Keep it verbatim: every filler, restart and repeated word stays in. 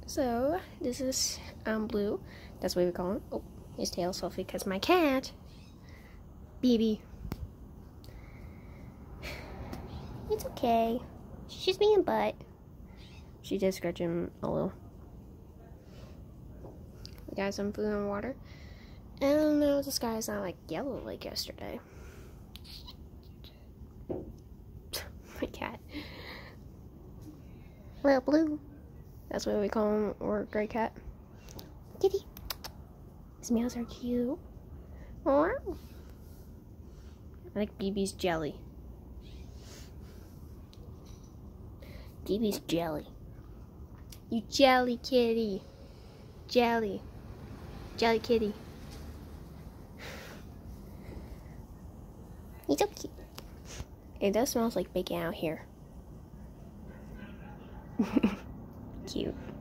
So this is um Blue. That's what we call him. Oh, his tail's off because my cat, B B. It's okay. She's being butt. She did scratch him a little. We got some food and water. And now the sky is not like yellow like yesterday. My cat. Well, Blue. That's what we call him, or gray cat. Kitty. His meows are cute. I like B B's jelly. B B's jelly. You jelly kitty. Jelly. Jelly kitty. He's so cute. It does smell like bacon out here. Cute.